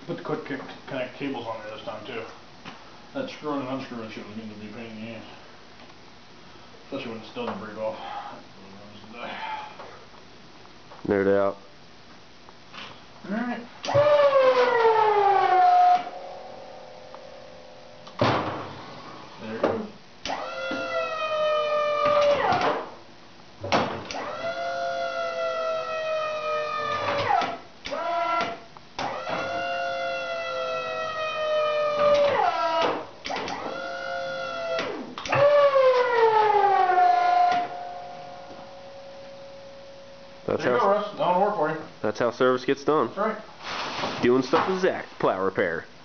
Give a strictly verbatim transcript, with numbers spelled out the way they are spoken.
put the quick connect cables on there this time too. That screwing and unscrewing shit was going to be a pain in the ass. Especially when it still doesn't break off. No doubt. Alright. There it goes. That's there you how, go, Russ. That'll work for you. That's how service gets done. That's right. Doing stuff with Zach, plow repair.